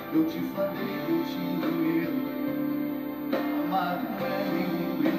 Eu te falei que eu tinha medo. Amar não é nenhum